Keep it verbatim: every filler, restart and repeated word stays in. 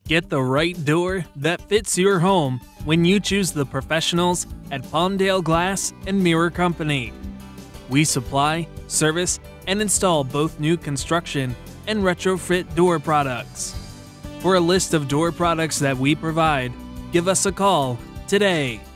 Get the right door that fits your home when you choose the professionals at Palmdale Glass and Mirror Company. We supply, service, and install both new construction and retrofit door products. For a list of door products that we provide, give us a call today.